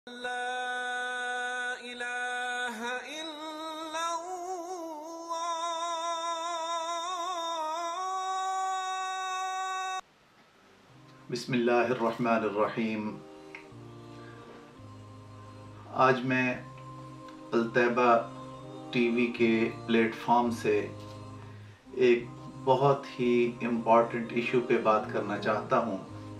لا إله إلا الله بسم اللہ الرحمن الرحیم۔ آج میں الطیبہ ٹی وی کے پلیٹ فارم سے ایک بہت ہی امپورٹنٹ ایشو پہ بات کرنا چاہتا ہوں۔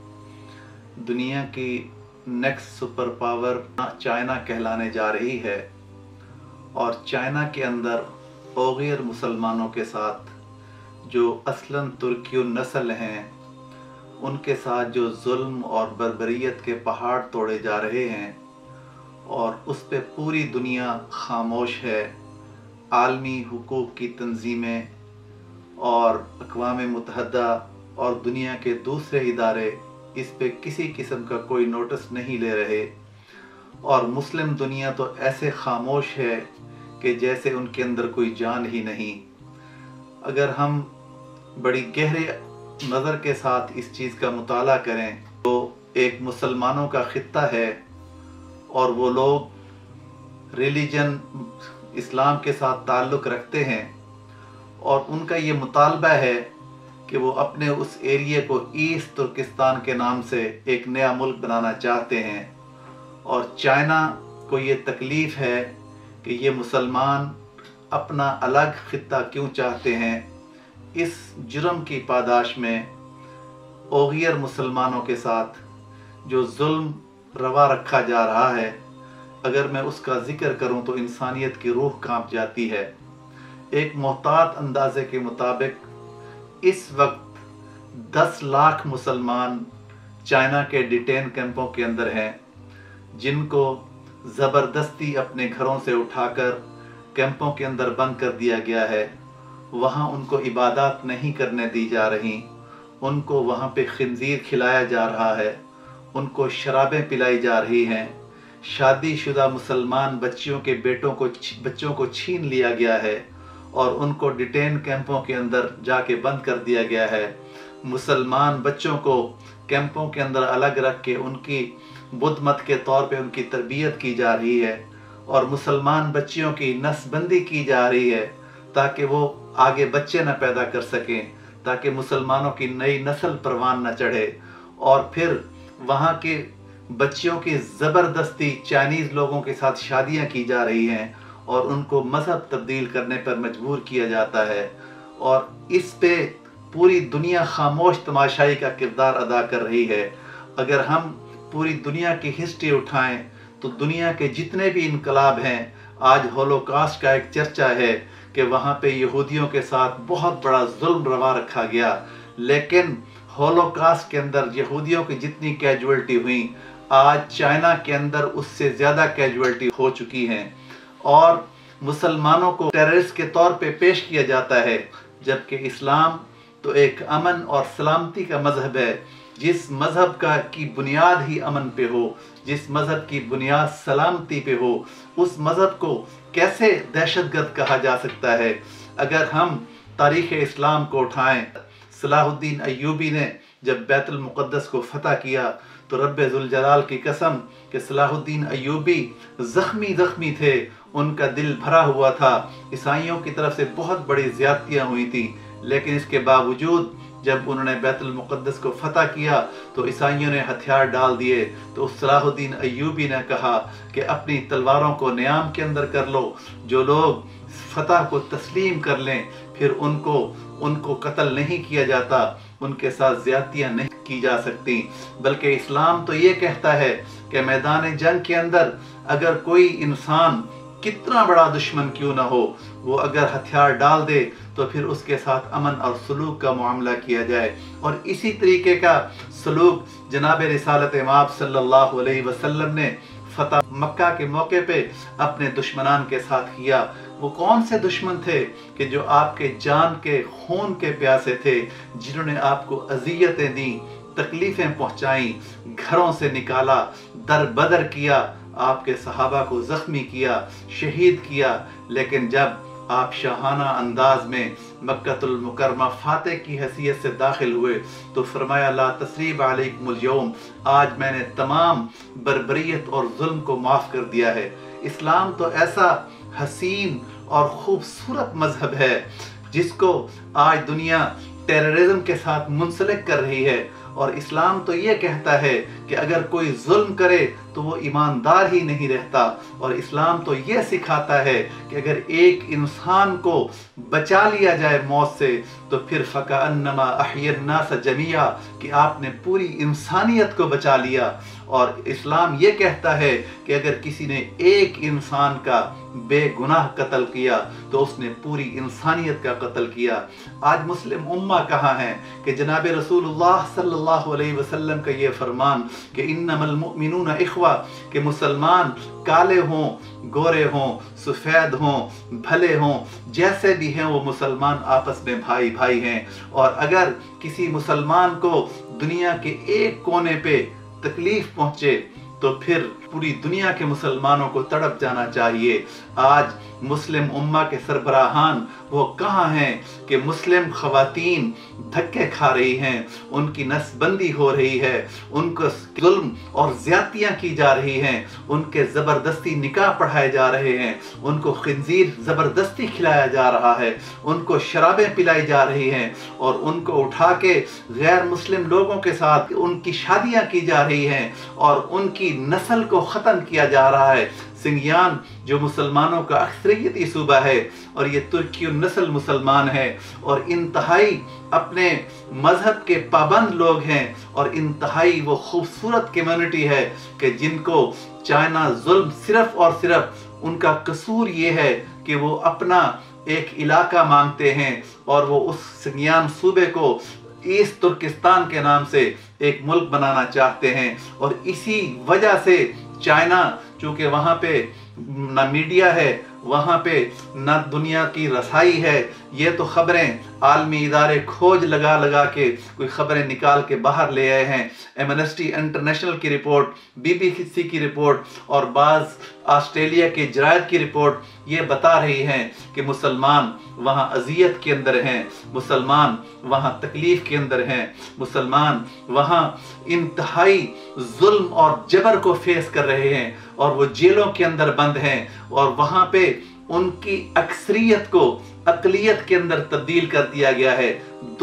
دنیا کی نیکسٹ سپر پاور چائنا کہلانے جا رہی ہے، اور چائنا کے اندر اوغیر مسلمانوں کے ساتھ جو اصلاً ترکی النسل ہیں ان کے ساتھ جو ظلم اور بربریت کے پہاڑ توڑے جا رہے ہیں، اور اس پہ پوری دنیا خاموش ہے۔ عالمی حقوق کی تنظیمیں اور اقوام متحدہ اور دنیا کے دوسرے ادارے اس پہ کسی قسم کا کوئی نوٹس نہیں لے رہے، اور مسلم دنیا تو ایسے خاموش ہے کہ جیسے ان کے اندر کوئی جان ہی نہیں۔ اگر ہم بڑی گہرے نظر کے ساتھ اس چیز کا مطالعہ کریں تو ایک مسلمانوں کا خطہ ہے، اور وہ لوگ ریلیجن اسلام کے ساتھ تعلق رکھتے ہیں، اور ان کا یہ مطالبہ ہے کہ وہ اپنے اس ایریے کو ایسٹ ترکستان کے نام سے ایک نیا ملک بنانا چاہتے ہیں۔ اور چائنا کو یہ تکلیف ہے کہ یہ مسلمان اپنا الگ خطہ کیوں چاہتے ہیں۔ اس جرم کی پاداش میں اوغیر مسلمانوں کے ساتھ جو ظلم روا رکھا جا رہا ہے، اگر میں اس کا ذکر کروں تو انسانیت کی روح کانپ جاتی ہے۔ ایک محتاط اندازے کے مطابق اس وقت 10 لاکھ مسلمان چائنا کے ڈیٹین کیمپوں کے اندر ہیں، جن کو زبردستی اپنے گھروں سے اٹھا کر کیمپوں کے اندر بند کر دیا گیا ہے۔ وہاں ان کو عبادات نہیں کرنے دی جا رہی، ان کو وہاں پہ خنزیر کھلایا جا رہا ہے، ان کو شرابیں پلائی جا رہی ہیں، شادی شدہ مسلمان بچوں کو چھین لیا گیا ہے، اور ان کو ڈیٹین کیمپوں کے اندر جا کے بند کر دیا گیا ہے۔ مسلمان بچوں کو کیمپوں کے اندر الگ رکھ کے ان کی بدھ مت کے طور پہ ان کی تربیت کی جا رہی ہے، اور مسلمان بچیوں کی نسل بندی کی جا رہی ہے تاکہ وہ آگے بچے نہ پیدا کر سکیں، تاکہ مسلمانوں کی نئی نسل پروان نہ چڑھے۔ اور پھر وہاں کے بچیوں کی زبردستی چائنیز لوگوں کے ساتھ شادیاں کی جا رہی ہیں، اور ان کو مذہب تبدیل کرنے پر مجبور کیا جاتا ہے، اور اس پہ پوری دنیا خاموش تماشائی کا کردار ادا کر رہی ہے۔ اگر ہم پوری دنیا کی ہسٹری اٹھائیں تو دنیا کے جتنے بھی انقلاب ہیں، آج ہولوکاسٹ کا ایک چرچا ہے کہ وہاں پہ یہودیوں کے ساتھ بہت بڑا ظلم روا رکھا گیا، لیکن ہولوکاسٹ کے اندر یہودیوں کی جتنی کیجولٹی ہوئی، آج چائنا کے اندر اس سے زیادہ کیجولٹی ہو چکی ہیں، اور مسلمانوں کو ٹیررسٹ کے طور پہ پیش کیا جاتا ہے، جبکہ اسلام تو ایک امن اور سلامتی کا مذہب ہے۔ جس مذہب کی بنیاد ہی امن پہ ہو، جس مذہب کی بنیاد سلامتی پہ ہو، اس مذہب کو کیسے دہشت گرد کہا جا سکتا ہے؟ اگر ہم تاریخ اسلام کو اٹھائیں، صلاح الدین ایوبی نے جب بیت المقدس کو فتح کیا تو رب ذوالجلال کی قسم کہ صلاح الدین ایوبی زخمی تھے، ان کا دل بھرا ہوا تھا، عیسائیوں کی طرف سے بہت بڑی زیادتیاں ہوئی تھیں، لیکن اس کے باوجود جب انہوں نے بیت المقدس کو فتح کیا تو عیسائیوں نے ہتھیار ڈال دیے، تو صلاح الدین ایوبی نے کہا کہ اپنی تلواروں کو نیام کے اندر کر لو، جو لوگ فتح کو تسلیم کر لیں پھر ان کو قتل نہیں کیا جاتا، ان کے ساتھ زیادتیاں نہیں کی جا سکتی۔ بلکہ اسلام تو یہ کہتا ہے کہ میدان جنگ کے اندر اگر کوئی انسان کتنا بڑا دشمن کیوں نہ ہو، وہ اگر ہتھیار ڈال دے تو پھر اس کے ساتھ امن اور سلوک کا معاملہ کیا جائے۔ اور اسی طریقے کا سلوک جناب رسالت مآب صلی اللہ علیہ وسلم نے فتح مکہ کے موقع پہ اپنے دشمنان کے ساتھ کیا۔ وہ کون سے دشمن تھے کہ جو آپ کے جان کے خون کے پیاسے تھے، جنہوں نے آپ کو اذیتیں دیں، تکلیفیں پہنچائیں، گھروں سے نکالا، در بدر کیا، آپ کے صحابہ کو زخمی کیا، شہید کیا، لیکن جب آپ شاہانہ انداز میں मक्कतुल मुकरमा फातह की हैसियत से दाखिल हुए तो फरमाया ला तस्रीब अलैकुमुल यौम, आज मैंने तमाम बर्बरियत और जुल्म को माफ़ कर दिया है। इस्लाम तो ऐसा हसीन और खूबसूरत मजहब है जिसको आज दुनिया टेररिज्म के साथ मुंसलिक कर रही है, और इस्लाम तो ये कहता है कि अगर कोई जुल्म करे तो वो ईमानदार ही नहीं रहता। और इस्लाम तो ये सिखाता है कि अगर एक इंसान को बचा लिया जाए मौत से तो फिर फ़कअन्नमा अह्यन्नास जमीआ, कि आपने पूरी इंसानियत को बचा लिया। और इस्लाम ये कहता है कि अगर किसी ने एक इंसान का बेगुनाह कत्ल किया तो उसने पूरी इंसानियत का कत्ल किया। आज मुस्लिम उम्मा कहाँ है कि जनाब रसूलुल्लाह सल्लल्लाहु अलैहि वसल्लम का ये फरमान कि इन्नमल मुमिनून इख्वा, कि मुसलमान काले हों, गोरे हों, सफ़ेद हों, भले हों, जैसे भी हैं वो मुसलमान आपस में भाई भाई हैं। और अगर किसी मुसलमान को दुनिया के एक कोने पे तकलीफ पहुंचे तो फिर पूरी दुनिया के मुसलमानों को तड़प जाना चाहिए। आज मुस्लिम उम्मा के सरबराहान वो कहाँ हैं कि मुस्लिम ख़वातीन धक्के खा रही हैं, उनकी नस्बंदी हो रही है, उनको जुल्म और ज़्यादतियाँ की जा रही हैं, उनके ज़बरदस्ती निकाह पढ़ाए जा रहे हैं, उनको खिंजीर ज़बरदस्ती खिलाया जा रहा है, उनको शराबें पिलाई जा रही हैं, और उनको उठा के गैर मुस्लिम लोगों के साथ उनकी शादियाँ की जा रही हैं, और उनकी नस्ल को ख़त्म किया जा रहा है। सिंगियान जो मुसलमानों का अक्सरियती सूबा है और ये तुर्की नस्ल मुसलमान है और इंतहाई अपने मजहब के पाबंद लोग हैं, और इंतहाई वो खूबसूरत कम्युनिटी है कि जिनको चाइना जुल्म सिर्फ और सिर्फ उनका कसूर ये है कि वो अपना एक इलाका मांगते हैं और वो उस सिंगियान सूबे को ईस्ट तुर्किस्तान के नाम से एक मुल्क बनाना चाहते हैं। और इसी वजह से चाइना, चूँकि वहाँ पे ना मीडिया है, वहाँ पे ना दुनिया की रसाई है, ये तो ख़बरें आलमी इदारे खोज लगा लगा के कोई ख़बरें निकाल के बाहर ले आए हैं। एमनेस्टी इंटरनेशनल की रिपोर्ट, BBC की रिपोर्ट और बाज़ ऑस्ट्रेलिया के जरायद की रिपोर्ट ये बता रही हैं कि मुसलमान वहाँ अजियत के अंदर हैं, मुसलमान वहाँ तकलीफ़ के अंदर हैं, मुसलमान वहाँ इंतहाई जुल्म और जबर को फेस कर रहे हैं, और वो जेलों के अंदर बंद हैं, और वहाँ पे उनकी अक्सरियत को अक़लियत के अंदर तब्दील कर दिया गया है।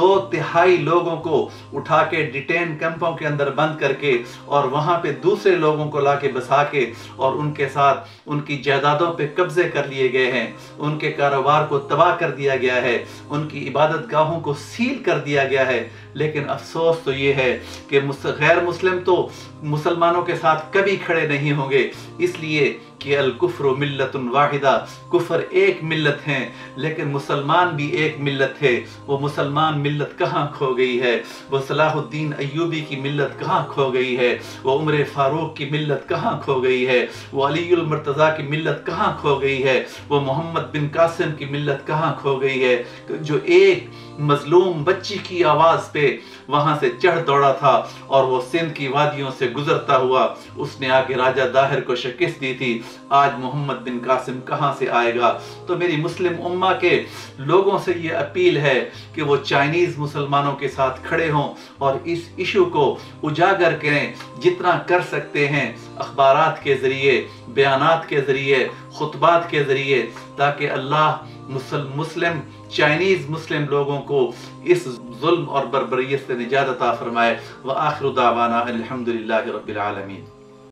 2/3 लोगों को उठा के डिटेन कैंपों के अंदर बंद करके और वहाँ पे दूसरे लोगों को लाके बसा के और उनके साथ उनकी जायदादों पे कब्जे कर लिए गए हैं, उनके कारोबार को तबाह कर दिया गया है, उनकी इबादत गाहों को सील कर दिया गया है। लेकिन अफसोस तो ये है कि गैर मुस्लिम तो मुसलमानों के साथ कभी खड़े नहीं होंगे, इसलिए कि अल कुफ्र मिल्लतुन वाहिदा, कुफ्र एक मिल्लत है, लेकिन मुसलमान भी एक मिल्लत है। वो मुसलमान मिल्लत कहाँ खो गई है? वो सलाहुद्दीन अय्यूबी की मिल्लत कहाँ खो गई है? वो उमर फारूक की मिल्लत कहाँ खो गई है? वो अलीउल मुर्तज़ा की मिल्लत कहाँ खो गई है? वो मोहम्मद बिन कासिम की मिल्लत कहाँ खो गई है? जो एक मजलूम बच्ची की आवाज़ पे वहाँ से चढ़ दौड़ा था और वो सिंध की वादियों से गुजरता हुआ उसने आके राजा दाहिर को शिकस्त दी थी, आज मोहम्मद बिन कासिम कहाँ से आएगा? तो मेरी मुस्लिम उम्मा के लोगों से ये अपील है कि वो चाइनीज़ मुसलमानों के साथ खड़े हों और इस इशू को उजागर करें, जितना कर सकते हैं अखबारात के ज़रिए, बयानात के ज़रिए, खुतबात के ज़रिए, ताकि अल्लाह मुस्लिम चाइनीज़ मुस्लिम लोगों को इस जुल्म और बर्बरियत से निजात अता फरमाए। व आखिरु दावाना अल्हम्दुलिल्लाहि रब्बिल आलमीन।